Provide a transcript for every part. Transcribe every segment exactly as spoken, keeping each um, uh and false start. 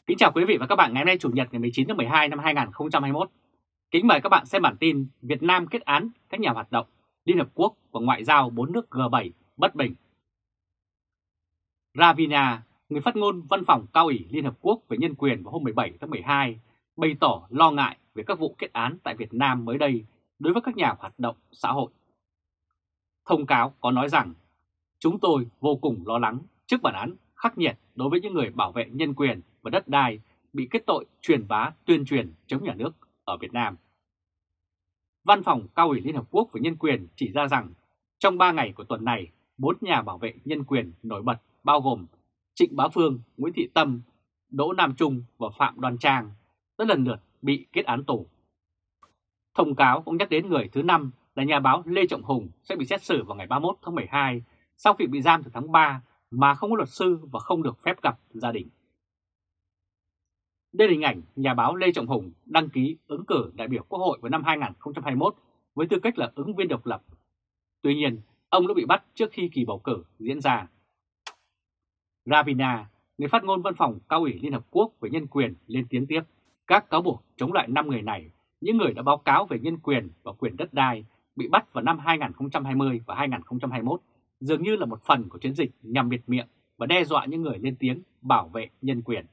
Kính chào quý vị và các bạn ngày hôm nay Chủ nhật ngày mười chín tháng mười hai năm hai nghìn không trăm hai mươi mốt. Kính mời các bạn xem bản tin Việt Nam kết án các nhà hoạt động Liên Hợp Quốc và ngoại giao bốn nước G bảy bất bình. Ravina, người phát ngôn Văn phòng Cao ủy Liên Hợp Quốc về Nhân quyền vào hôm mười bảy tháng mười hai, bày tỏ lo ngại về các vụ kết án tại Việt Nam mới đây đối với các nhà hoạt động xã hội. Thông cáo có nói rằng, chúng tôi vô cùng lo lắng trước bản án khắc nghiệt đối với những người bảo vệ nhân quyền và đất đai bị kết tội truyền bá tuyên truyền chống nhà nước ở Việt Nam. Văn phòng Cao ủy Liên Hợp Quốc về Nhân quyền chỉ ra rằng trong ba ngày của tuần này, bốn nhà bảo vệ nhân quyền nổi bật bao gồm Trịnh Bá Phương, Nguyễn Thị Tâm, Đỗ Nam Trung và Phạm Đoan Trang đã lần lượt bị kết án tù. Thông cáo cũng nhắc đến người thứ năm là nhà báo Lê Trọng Hùng sẽ bị xét xử vào ngày ba mươi mốt tháng mười hai sau khi bị giam từ tháng ba mà không có luật sư và không được phép gặp gia đình. Đây là hình ảnh nhà báo Lê Trọng Hùng đăng ký ứng cử đại biểu Quốc hội vào năm hai nghìn không trăm hai mươi mốt với tư cách là ứng viên độc lập. Tuy nhiên, ông đã bị bắt trước khi kỳ bầu cử diễn ra. Ravina, người phát ngôn Văn phòng Cao ủy Liên Hợp Quốc về Nhân quyền, lên tiếng tiếp. Các cáo buộc chống lại năm người này, những người đã báo cáo về nhân quyền và quyền đất đai, bị bắt vào năm hai nghìn không trăm hai mươi và hai nghìn không trăm hai mươi mốt, dường như là một phần của chiến dịch nhằm bịt miệng và đe dọa những người lên tiếng bảo vệ nhân quyền.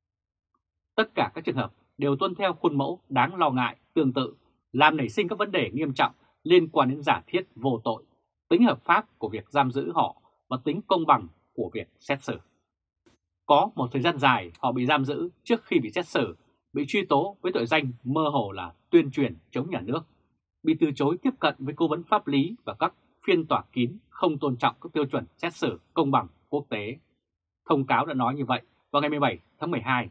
Tất cả các trường hợp đều tuân theo khuôn mẫu đáng lo ngại tương tự, làm nảy sinh các vấn đề nghiêm trọng liên quan đến giả thiết vô tội, tính hợp pháp của việc giam giữ họ và tính công bằng của việc xét xử. Có một thời gian dài họ bị giam giữ trước khi bị xét xử, bị truy tố với tội danh mơ hồ là tuyên truyền chống nhà nước, bị từ chối tiếp cận với cố vấn pháp lý và các phiên tòa kín không tôn trọng các tiêu chuẩn xét xử công bằng quốc tế. Thông cáo đã nói như vậy vào ngày mười bảy tháng mười hai.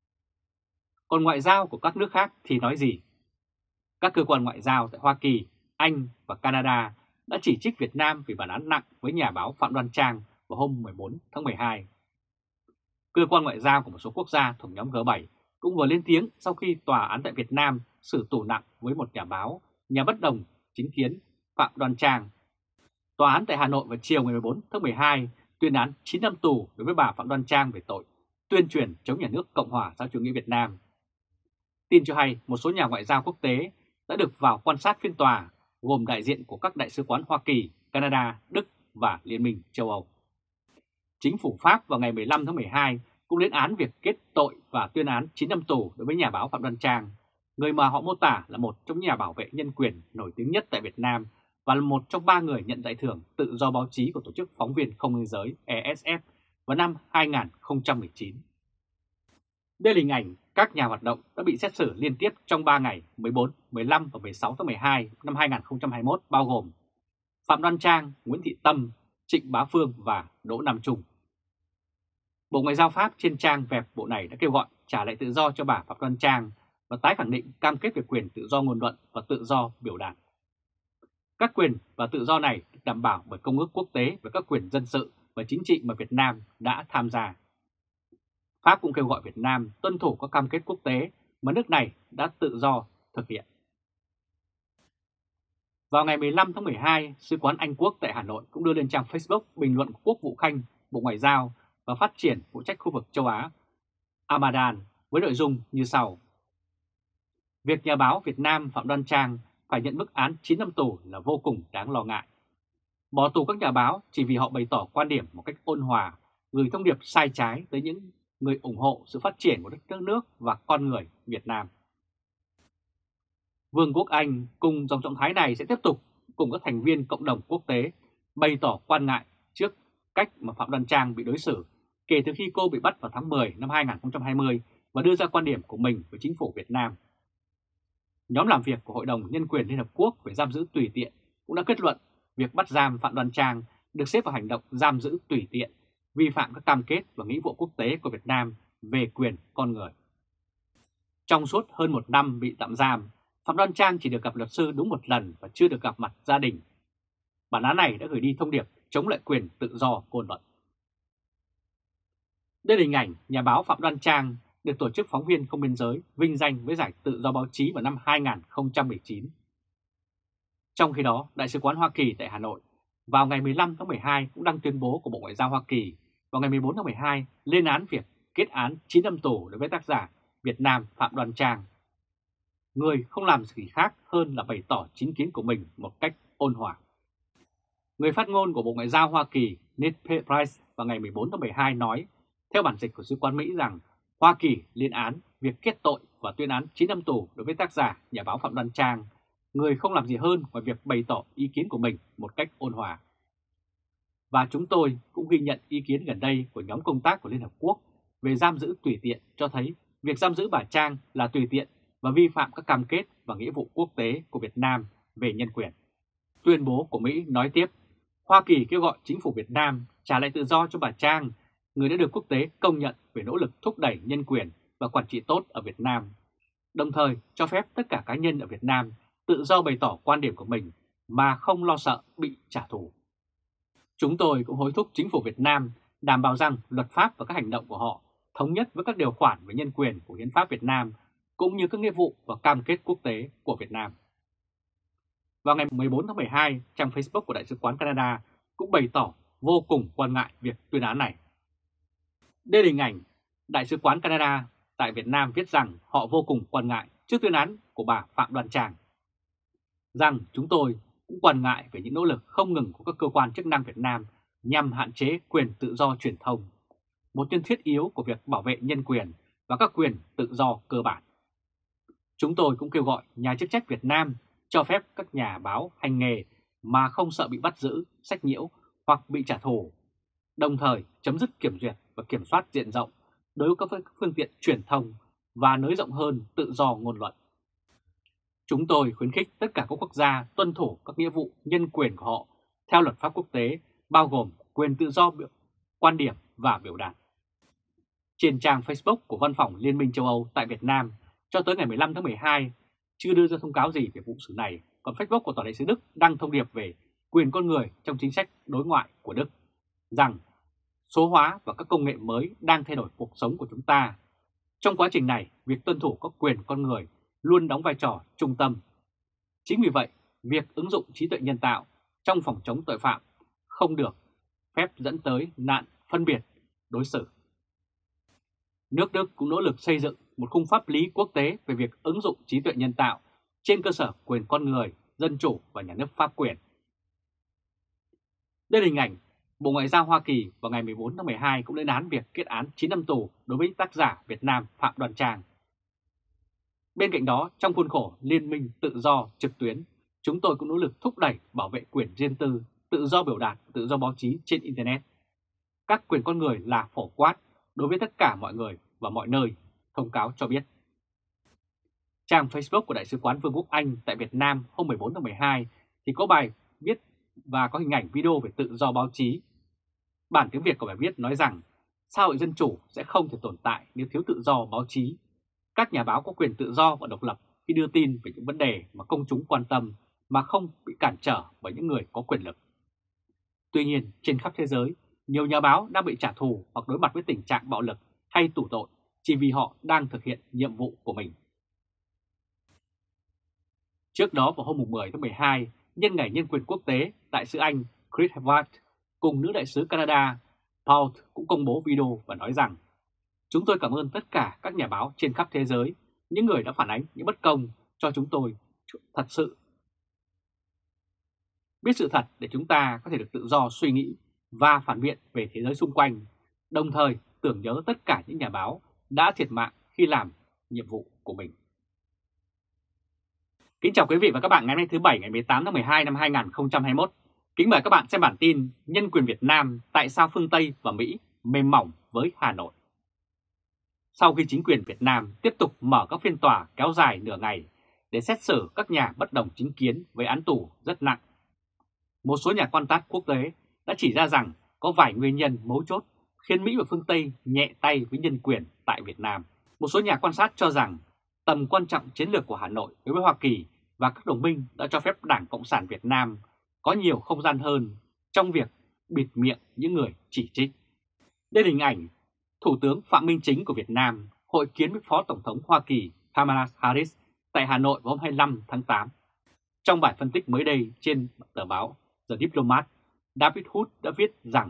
Còn ngoại giao của các nước khác thì nói gì? Các cơ quan ngoại giao tại Hoa Kỳ, Anh và Canada đã chỉ trích Việt Nam vì bản án nặng với nhà báo Phạm Đoan Trang vào hôm mười bốn tháng mười hai. Cơ quan ngoại giao của một số quốc gia thuộc nhóm G bảy cũng vừa lên tiếng sau khi tòa án tại Việt Nam xử tù nặng với một nhà báo, nhà bất đồng chính kiến Phạm Đoan Trang. Tòa án tại Hà Nội vào chiều ngày mười bốn tháng mười hai tuyên án chín năm tù đối với bà Phạm Đoan Trang về tội tuyên truyền chống nhà nước Cộng hòa xã hội chủ nghĩa Việt Nam. Tin cho hay một số nhà ngoại giao quốc tế đã được vào quan sát phiên tòa, gồm đại diện của các đại sứ quán Hoa Kỳ, Canada, Đức và Liên minh châu Âu. Chính phủ Pháp vào ngày mười lăm tháng mười hai cũng lên án việc kết tội và tuyên án chín năm tù đối với nhà báo Phạm Đoan Trang, người mà họ mô tả là một trong những nhà bảo vệ nhân quyền nổi tiếng nhất tại Việt Nam và là một trong ba người nhận giải thưởng tự do báo chí của Tổ chức Phóng viên Không biên giới E S F vào năm hai nghìn không trăm mười chín. Đây là hình ảnh các nhà hoạt động đã bị xét xử liên tiếp trong ba ngày mười bốn, mười lăm và mười sáu tháng mười hai năm hai nghìn không trăm hai mươi mốt, bao gồm Phạm Đoan Trang, Nguyễn Thị Tâm, Trịnh Bá Phương và Đỗ Nam Trung. Bộ Ngoại giao Pháp trên trang web bộ này đã kêu gọi trả lại tự do cho bà Phạm Đoan Trang và tái khẳng định cam kết về quyền tự do ngôn luận và tự do biểu đạt. Các quyền và tự do này được đảm bảo bởi Công ước Quốc tế về các quyền dân sự và chính trị mà Việt Nam đã tham gia. Pháp cũng kêu gọi Việt Nam tuân thủ các cam kết quốc tế mà nước này đã tự do thực hiện. Vào ngày mười lăm tháng mười hai, Sứ quán Anh Quốc tại Hà Nội cũng đưa lên trang Facebook bình luận của Quốc vụ Khanh, Bộ Ngoại giao và Phát triển phụ trách khu vực châu Á Amadan với nội dung như sau. Việc nhà báo Việt Nam Phạm Đoan Trang phải nhận mức án chín năm tù là vô cùng đáng lo ngại. Bỏ tù các nhà báo chỉ vì họ bày tỏ quan điểm một cách ôn hòa, gửi thông điệp sai trái tới những người ủng hộ sự phát triển của đất nước và con người Việt Nam. Vương quốc Anh cùng dòng trọng thái này sẽ tiếp tục cùng các thành viên cộng đồng quốc tế bày tỏ quan ngại trước cách mà Phạm Đoan Trang bị đối xử kể từ khi cô bị bắt vào tháng mười năm hai nghìn không trăm hai mươi và đưa ra quan điểm của mình với chính phủ Việt Nam. Nhóm làm việc của Hội đồng Nhân quyền Liên Hợp Quốc về giam giữ tùy tiện cũng đã kết luận việc bắt giam Phạm Đoan Trang được xếp vào hành động giam giữ tùy tiện, vi phạm các cam kết và nghĩa vụ quốc tế của Việt Nam về quyền con người. Trong suốt hơn một năm bị tạm giam, Phạm Đoan Trang chỉ được gặp luật sư đúng một lần và chưa được gặp mặt gia đình. Bản án này đã gửi đi thông điệp chống lại quyền tự do ngôn luận. Đây là hình ảnh nhà báo Phạm Đoan Trang được Tổ chức Phóng viên Không biên giới vinh danh với giải tự do báo chí vào năm hai nghìn không trăm mười chín. Trong khi đó, Đại sứ quán Hoa Kỳ tại Hà Nội vào ngày mười lăm tháng mười hai cũng đăng tuyên bố của Bộ Ngoại giao Hoa Kỳ vào ngày mười bốn tháng mười hai lên án việc kết án chín năm tù đối với tác giả Việt Nam Phạm Đoan Trang. Người không làm gì khác hơn là bày tỏ chính kiến của mình một cách ôn hòa. Người phát ngôn của Bộ Ngoại giao Hoa Kỳ Ned Price vào ngày mười bốn tháng mười hai nói, theo bản dịch của Sứ quán Mỹ rằng Hoa Kỳ lên án việc kết tội và tuyên án chín năm tù đối với tác giả nhà báo Phạm Đoan Trang. Người không làm gì hơn ngoài việc bày tỏ ý kiến của mình một cách ôn hòa. Và chúng tôi cũng ghi nhận ý kiến gần đây của nhóm công tác của Liên Hợp Quốc về giam giữ tùy tiện cho thấy việc giam giữ bà Trang là tùy tiện và vi phạm các cam kết và nghĩa vụ quốc tế của Việt Nam về nhân quyền. Tuyên bố của Mỹ nói tiếp, Hoa Kỳ kêu gọi chính phủ Việt Nam trả lại tự do cho bà Trang, người đã được quốc tế công nhận về nỗ lực thúc đẩy nhân quyền và quản trị tốt ở Việt Nam, đồng thời cho phép tất cả cá nhân ở Việt Nam tự do bày tỏ quan điểm của mình mà không lo sợ bị trả thù. Chúng tôi cũng hối thúc chính phủ Việt Nam đảm bảo rằng luật pháp và các hành động của họ thống nhất với các điều khoản về nhân quyền của Hiến pháp Việt Nam cũng như các nghĩa vụ và cam kết quốc tế của Việt Nam. Vào ngày mười bốn tháng mười hai, trang Facebook của Đại sứ quán Canada cũng bày tỏ vô cùng quan ngại việc tuyên án này. Đây là hình ảnh Đại sứ quán Canada tại Việt Nam viết rằng họ vô cùng quan ngại trước tuyên án của bà Phạm Đoan Trang. Rằng chúng tôi cũng quan ngại về những nỗ lực không ngừng của các cơ quan chức năng Việt Nam nhằm hạn chế quyền tự do truyền thông, một nhân thiết yếu của việc bảo vệ nhân quyền và các quyền tự do cơ bản. Chúng tôi cũng kêu gọi nhà chức trách Việt Nam cho phép các nhà báo hành nghề mà không sợ bị bắt giữ, sách nhiễu hoặc bị trả thù, đồng thời chấm dứt kiểm duyệt và kiểm soát diện rộng đối với các phương tiện truyền thông và nới rộng hơn tự do ngôn luận. Chúng tôi khuyến khích tất cả các quốc gia tuân thủ các nghĩa vụ nhân quyền của họ theo luật pháp quốc tế, bao gồm quyền tự do biểu, quan điểm và biểu đạt. Trên trang Facebook của Văn phòng Liên minh châu Âu tại Việt Nam, cho tới ngày mười lăm tháng mười hai, chưa đưa ra thông cáo gì về vụ xử này, còn Facebook của Tòa đại sứ Đức đăng thông điệp về quyền con người trong chính sách đối ngoại của Đức, rằng số hóa và các công nghệ mới đang thay đổi cuộc sống của chúng ta. Trong quá trình này, việc tuân thủ các quyền con người luôn đóng vai trò trung tâm. Chính vì vậy, việc ứng dụng trí tuệ nhân tạo trong phòng chống tội phạm không được phép dẫn tới nạn phân biệt đối xử. Nước Đức cũng nỗ lực xây dựng một khung pháp lý quốc tế về việc ứng dụng trí tuệ nhân tạo trên cơ sở quyền con người, dân chủ và nhà nước pháp quyền. Đây là hình ảnh Bộ Ngoại giao Hoa Kỳ vào ngày mười bốn tháng mười hai cũng lên án việc kết án chín năm tù đối với tác giả Việt Nam Phạm Đoan Trang. Bên cạnh đó, trong khuôn khổ Liên minh tự do trực tuyến, chúng tôi cũng nỗ lực thúc đẩy bảo vệ quyền riêng tư, tự do biểu đạt, tự do báo chí trên Internet. Các quyền con người là phổ quát đối với tất cả mọi người và mọi nơi, thông cáo cho biết. Trang Facebook của Đại sứ quán Vương quốc Anh tại Việt Nam hôm mười bốn tháng mười hai thì có bài viết và có hình ảnh video về tự do báo chí. Bản tiếng Việt của bài viết nói rằng xã hội dân chủ sẽ không thể tồn tại nếu thiếu tự do báo chí. Các nhà báo có quyền tự do và độc lập khi đưa tin về những vấn đề mà công chúng quan tâm mà không bị cản trở bởi những người có quyền lực. Tuy nhiên, trên khắp thế giới, nhiều nhà báo đang bị trả thù hoặc đối mặt với tình trạng bạo lực hay tù tội chỉ vì họ đang thực hiện nhiệm vụ của mình. Trước đó vào hôm mười tháng mười hai, nhân ngày nhân quyền quốc tế, Đại sứ Anh Chris Evans cùng nữ đại sứ Canada Paul cũng công bố video và nói rằng chúng tôi cảm ơn tất cả các nhà báo trên khắp thế giới, những người đã phản ánh những bất công cho chúng tôi thật sự. Biết sự thật để chúng ta có thể được tự do suy nghĩ và phản biện về thế giới xung quanh, đồng thời tưởng nhớ tất cả những nhà báo đã thiệt mạng khi làm nhiệm vụ của mình. Kính chào quý vị và các bạn ngày hôm nay thứ Bảy ngày mười tám tháng mười hai năm hai nghìn không trăm hai mươi mốt. Kính mời các bạn xem bản tin Nhân quyền Việt Nam tại sao phương Tây và Mỹ mềm mỏng với Hà Nội. Sau khi chính quyền Việt Nam tiếp tục mở các phiên tòa kéo dài nửa ngày để xét xử các nhà bất đồng chính kiến với án tù rất nặng, một số nhà quan sát quốc tế đã chỉ ra rằng có vài nguyên nhân mấu chốt khiến Mỹ và phương Tây nhẹ tay với nhân quyền tại Việt Nam. Một số nhà quan sát cho rằng tầm quan trọng chiến lược của Hà Nội đối với Hoa Kỳ và các đồng minh đã cho phép Đảng Cộng sản Việt Nam có nhiều không gian hơn trong việc bịt miệng những người chỉ trích. Đây là hình ảnh Thủ tướng Phạm Minh Chính của Việt Nam hội kiến với Phó Tổng thống Hoa Kỳ Kamala Harris tại Hà Nội vào hôm hai mươi lăm tháng tám. Trong bài phân tích mới đây trên tờ báo The Diplomat, David Hood đã viết rằng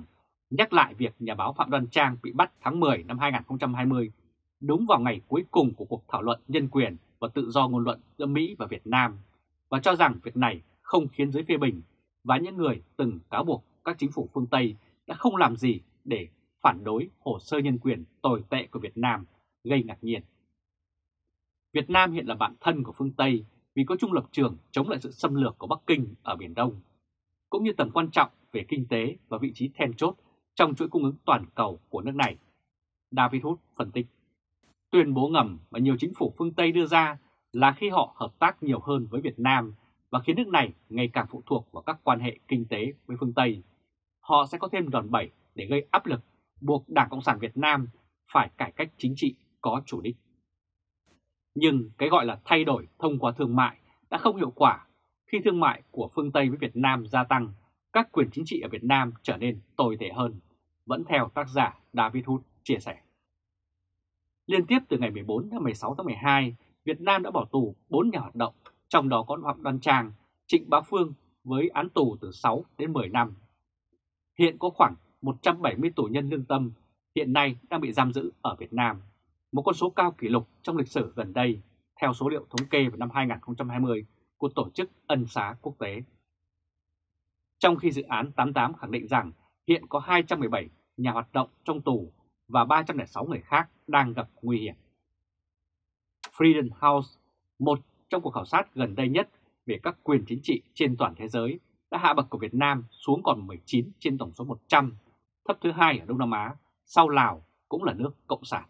nhắc lại việc nhà báo Phạm Đoan Trang bị bắt tháng mười năm hai nghìn không trăm hai mươi, đúng vào ngày cuối cùng của cuộc thảo luận nhân quyền và tự do ngôn luận giữa Mỹ và Việt Nam, và cho rằng việc này không khiến giới phê bình và những người từng cáo buộc các chính phủ phương Tây đã không làm gì để phản đối hồ sơ nhân quyền tồi tệ của Việt Nam gây ngạc nhiên. Việt Nam hiện là bạn thân của phương Tây vì có chung lập trường chống lại sự xâm lược của Bắc Kinh ở Biển Đông, cũng như tầm quan trọng về kinh tế và vị trí then chốt trong chuỗi cung ứng toàn cầu của nước này. David Wood phân tích, tuyên bố ngầm mà nhiều chính phủ phương Tây đưa ra là khi họ hợp tác nhiều hơn với Việt Nam và khiến nước này ngày càng phụ thuộc vào các quan hệ kinh tế với phương Tây, họ sẽ có thêm đòn bẩy để gây áp lực buộc Đảng Cộng sản Việt Nam phải cải cách chính trị có chủ đích. Nhưng cái gọi là thay đổi thông qua thương mại đã không hiệu quả. Khi thương mại của phương Tây với Việt Nam gia tăng, các quyền chính trị ở Việt Nam trở nên tồi tệ hơn, vẫn theo tác giả David Wood chia sẻ. Liên tiếp từ ngày mười bốn đến mười sáu tháng mười hai, Việt Nam đã bỏ tù bốn nhà hoạt động, trong đó có Phạm Đoan Trang, Trịnh Bá Phương với án tù từ sáu đến mười năm. Hiện có khoảng một trăm bảy mươi tù nhân lương tâm hiện nay đang bị giam giữ ở Việt Nam, một con số cao kỷ lục trong lịch sử gần đây, theo số liệu thống kê vào năm hai nghìn không trăm hai mươi của Tổ chức Ân xá Quốc tế. Trong khi dự án tám mươi tám khẳng định rằng hiện có hai trăm mười bảy nhà hoạt động trong tù và ba trăm lẻ sáu người khác đang gặp nguy hiểm. Freedom House, một trong cuộc khảo sát gần đây nhất về các quyền chính trị trên toàn thế giới, đã hạ bậc của Việt Nam xuống còn mười chín trên tổng số một trăm, thấp thứ hai ở Đông Nam Á, sau Lào cũng là nước Cộng sản.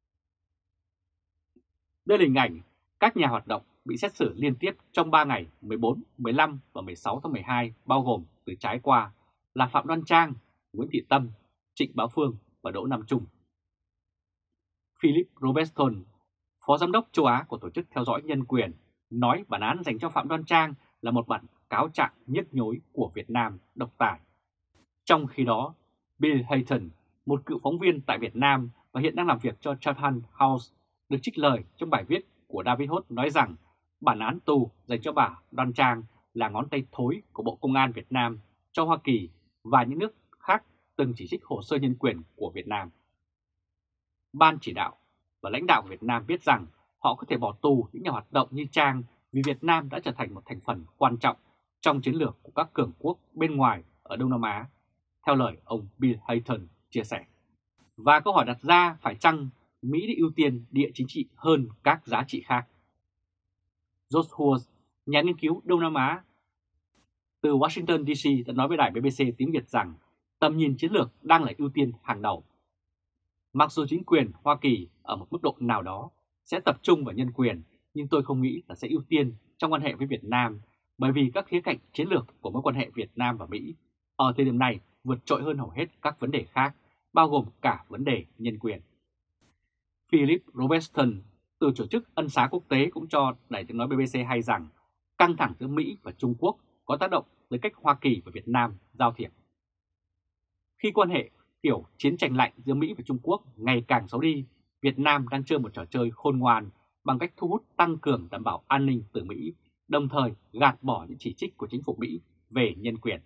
Đây là hình ảnh các nhà hoạt động bị xét xử liên tiếp trong ba ngày mười bốn, mười lăm và mười sáu tháng mười hai, bao gồm từ trái qua là Phạm Đoan Trang, Nguyễn Thị Tâm, Trịnh Bá Phương và Đỗ Nam Trung. Philip Robertson, Phó Giám đốc châu Á của Tổ chức Theo dõi Nhân quyền, nói bản án dành cho Phạm Đoan Trang là một bản cáo trạng nhức nhối của Việt Nam độc tài. Trong khi đó, Bill Hayton, một cựu phóng viên tại Việt Nam và hiện đang làm việc cho Chatham House, được trích lời trong bài viết của David Wood nói rằng bản án tù dành cho bà Đoan Trang là ngón tay thối của Bộ Công an Việt Nam cho Hoa Kỳ và những nước khác từng chỉ trích hồ sơ nhân quyền của Việt Nam. Ban chỉ đạo và lãnh đạo của Việt Nam biết rằng họ có thể bỏ tù những nhà hoạt động như Trang vì Việt Nam đã trở thành một thành phần quan trọng trong chiến lược của các cường quốc bên ngoài ở Đông Nam Á, theo lời ông Bill Hayton chia sẻ. Và câu hỏi đặt ra phải chăng Mỹ đã ưu tiên địa chính trị hơn các giá trị khác? George Hurst, nhà nghiên cứu Đông Nam Á từ Washington đê xê đã nói với đài bê bê xê tiếng Việt rằng tầm nhìn chiến lược đang là ưu tiên hàng đầu. Mặc dù chính quyền Hoa Kỳ ở một mức độ nào đó sẽ tập trung vào nhân quyền, nhưng tôi không nghĩ là sẽ ưu tiên trong quan hệ với Việt Nam, bởi vì các khía cạnh chiến lược của mối quan hệ Việt Nam và Mỹ ở thời điểm này vượt trội hơn hầu hết các vấn đề khác, bao gồm cả vấn đề nhân quyền. Philip Robertson từ Tổ chức Ân xá Quốc tế cũng cho đài tiếng nói bê bê xê hay rằng căng thẳng giữa Mỹ và Trung Quốc có tác động tới cách Hoa Kỳ và Việt Nam giao thiệp. Khi quan hệ kiểu chiến tranh lạnh giữa Mỹ và Trung Quốc ngày càng xấu đi, Việt Nam đang chơi một trò chơi khôn ngoan bằng cách thu hút tăng cường đảm bảo an ninh từ Mỹ, đồng thời gạt bỏ những chỉ trích của chính phủ Mỹ về nhân quyền.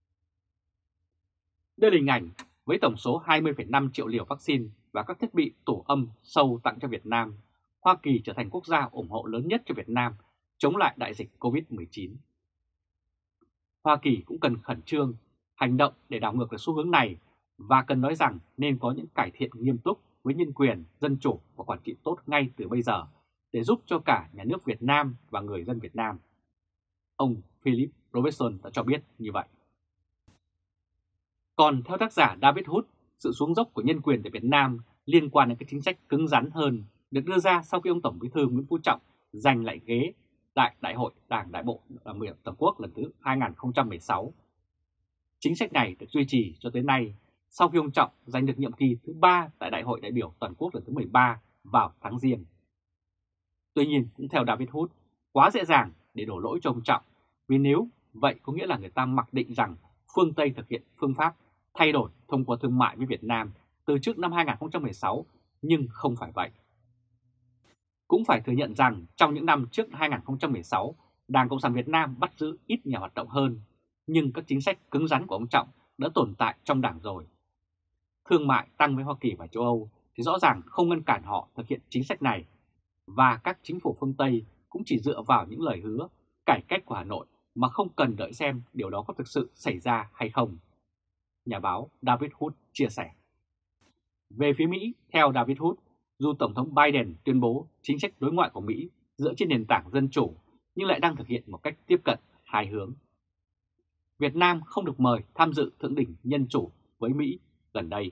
Đây là hình ảnh với tổng số hai mươi phẩy năm triệu liều vaccine và các thiết bị tổ âm sâu tặng cho Việt Nam, Hoa Kỳ trở thành quốc gia ủng hộ lớn nhất cho Việt Nam chống lại đại dịch Covid mười chín. Hoa Kỳ cũng cần khẩn trương hành động để đảo ngược được xu hướng này và cần nói rằng nên có những cải thiện nghiêm túc với nhân quyền, dân chủ và quản trị tốt ngay từ bây giờ để giúp cho cả nhà nước Việt Nam và người dân Việt Nam. Ông Philip Robertson đã cho biết như vậy. Còn theo tác giả David Wood, sự xuống dốc của nhân quyền tại Việt Nam liên quan đến các chính sách cứng rắn hơn được đưa ra sau khi ông Tổng Bí thư Nguyễn Phú Trọng giành lại ghế tại Đại hội Đảng Đại bộ Đảng bộ Toàn quốc lần thứ hai nghìn không trăm mười sáu. Chính sách này được duy trì cho tới nay sau khi ông Trọng giành được nhiệm kỳ thứ ba tại Đại hội đại biểu Toàn quốc lần thứ mười ba vào tháng Giêng. Tuy nhiên, cũng theo David Wood, quá dễ dàng để đổ lỗi cho ông Trọng, vì nếu vậy có nghĩa là người ta mặc định rằng phương Tây thực hiện phương pháp thay đổi thông qua thương mại với Việt Nam từ trước năm hai nghìn không trăm mười sáu, nhưng không phải vậy. Cũng phải thừa nhận rằng trong những năm trước hai nghìn không trăm mười sáu, Đảng Cộng sản Việt Nam bắt giữ ít nhà hoạt động hơn, nhưng các chính sách cứng rắn của ông Trọng đã tồn tại trong đảng rồi, thương mại tăng với Hoa Kỳ và châu Âu thì rõ ràng không ngăn cản họ thực hiện chính sách này, và các chính phủ phương Tây cũng chỉ dựa vào những lời hứa cải cách của Hà Nội mà không cần đợi xem điều đó có thực sự xảy ra hay không. Nhà báo David Wood chia sẻ. Về phía Mỹ, theo David Wood, dù Tổng thống Biden tuyên bố chính sách đối ngoại của Mỹ dựa trên nền tảng dân chủ nhưng lại đang thực hiện một cách tiếp cận hai hướng. Việt Nam không được mời tham dự thượng đỉnh nhân chủ với Mỹ gần đây.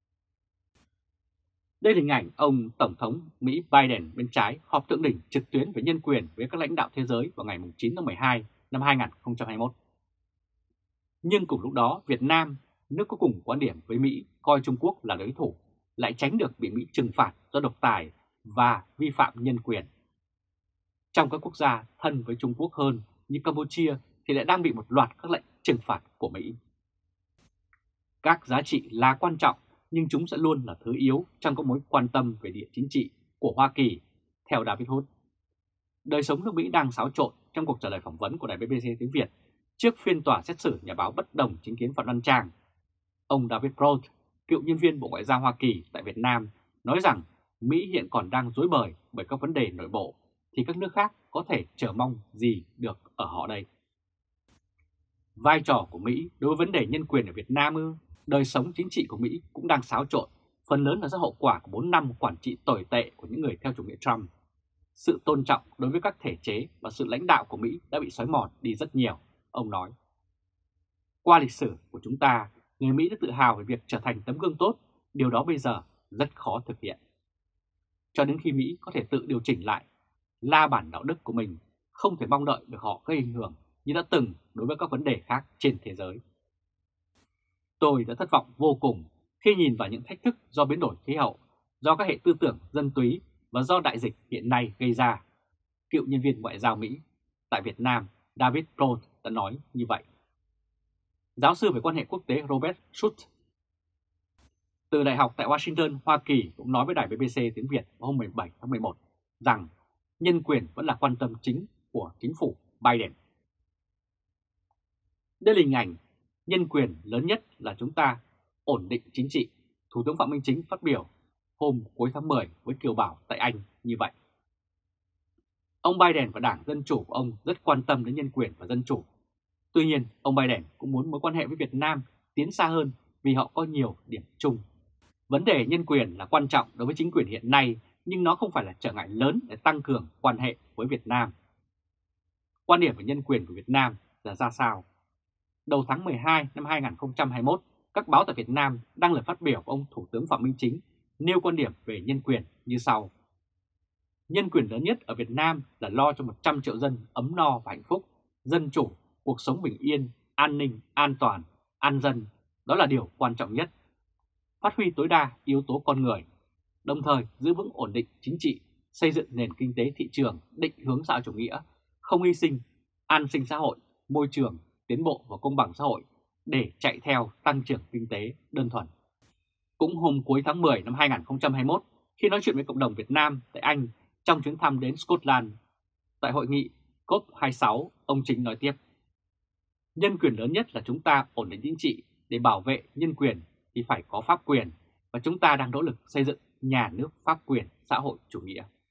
Đây là hình ảnh ông Tổng thống Mỹ Biden bên trái họp thượng đỉnh trực tuyến về nhân quyền với các lãnh đạo thế giới vào ngày chín tháng mười hai năm hai nghìn không trăm hai mươi mốt. Nhưng cùng lúc đó, Việt Nam, nước có cùng quan điểm với Mỹ coi Trung Quốc là đối thủ, lại tránh được bị Mỹ trừng phạt do độc tài và vi phạm nhân quyền. Trong các quốc gia thân với Trung Quốc hơn như Campuchia thì lại đang bị một loạt các lệnh trừng phạt của Mỹ. Các giá trị là quan trọng nhưng chúng sẽ luôn là thứ yếu trong các mối quan tâm về địa chính trị của Hoa Kỳ, theo David Wood. Đời sống nước Mỹ đang xáo trộn trong cuộc trả lời phỏng vấn của đài bê bê xê tiếng Việt trước phiên tòa xét xử nhà báo bất đồng chính kiến Phạm Văn Trang. Ông David Prout, cựu nhân viên Bộ Ngoại giao Hoa Kỳ tại Việt Nam, nói rằng Mỹ hiện còn đang rối bời bởi các vấn đề nội bộ, thì các nước khác có thể chờ mong gì được ở họ đây. Vai trò của Mỹ đối với vấn đề nhân quyền ở Việt Nam ư? Đời sống chính trị của Mỹ cũng đang xáo trộn, phần lớn là do hậu quả của bốn năm quản trị tồi tệ của những người theo chủ nghĩa Trump. Sự tôn trọng đối với các thể chế và sự lãnh đạo của Mỹ đã bị xói mòn đi rất nhiều, ông nói. Qua lịch sử của chúng ta, người Mỹ đã tự hào về việc trở thành tấm gương tốt, điều đó bây giờ rất khó thực hiện. Cho đến khi Mỹ có thể tự điều chỉnh lại la bản đạo đức của mình, không thể mong đợi được họ gây ảnh hưởng như đã từng đối với các vấn đề khác trên thế giới. Tôi đã thất vọng vô cùng khi nhìn vào những thách thức do biến đổi khí hậu, do các hệ tư tưởng dân túy và do đại dịch hiện nay gây ra. Cựu nhân viên ngoại giao Mỹ tại Việt Nam David Prout đã nói như vậy. Giáo sư về quan hệ quốc tế Robert Schutz từ Đại học tại Washington, Hoa Kỳ cũng nói với đài bê bê xê tiếng Việt vào hôm mười bảy tháng mười một rằng nhân quyền vẫn là quan tâm chính của chính phủ Biden. Đây là hình ảnh nhân quyền lớn nhất là chúng ta ổn định chính trị, Thủ tướng Phạm Minh Chính phát biểu hôm cuối tháng mười với kiều bào tại Anh như vậy. Ông Biden và Đảng Dân Chủ của ông rất quan tâm đến nhân quyền và dân chủ. Tuy nhiên, ông Biden cũng muốn mối quan hệ với Việt Nam tiến xa hơn vì họ có nhiều điểm chung. Vấn đề nhân quyền là quan trọng đối với chính quyền hiện nay, nhưng nó không phải là trở ngại lớn để tăng cường quan hệ với Việt Nam. Quan điểm về nhân quyền của Việt Nam là ra sao? Đầu tháng mười hai năm hai nghìn không trăm hai mươi mốt, các báo tại Việt Nam đăng lời phát biểu của ông Thủ tướng Phạm Minh Chính nêu quan điểm về nhân quyền như sau. Nhân quyền lớn nhất ở Việt Nam là lo cho một trăm triệu dân ấm no và hạnh phúc, dân chủ, cuộc sống bình yên, an ninh, an toàn, an dân, đó là điều quan trọng nhất. Phát huy tối đa yếu tố con người, đồng thời giữ vững ổn định chính trị, xây dựng nền kinh tế thị trường định hướng xã hội chủ nghĩa, không hy sinh, an sinh xã hội, môi trường, tiến bộ và công bằng xã hội để chạy theo tăng trưởng kinh tế đơn thuần. Cũng hôm cuối tháng mười năm hai nghìn không trăm hai mươi mốt, khi nói chuyện với cộng đồng Việt Nam tại Anh trong chuyến thăm đến Scotland, tại hội nghị C O P hai mươi sáu, ông Chính nói tiếp. Nhân quyền lớn nhất là chúng ta ổn định chính trị, để bảo vệ nhân quyền thì phải có pháp quyền, và chúng ta đang nỗ lực xây dựng nhà nước pháp quyền xã hội chủ nghĩa.